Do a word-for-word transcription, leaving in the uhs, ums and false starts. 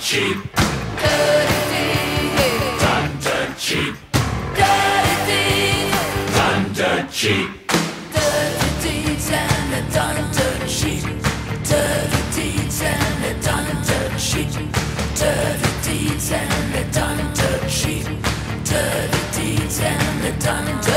cheap. Dirty deeds. Done dirt cheap. Dirty deeds. Done dirt cheap. Dirty deeds and they're done dirt cheap. Dirty deeds and they're done dirt cheap. Dirty deeds and they're done dirt cheap. Dirty deeds and they're done dirt cheap.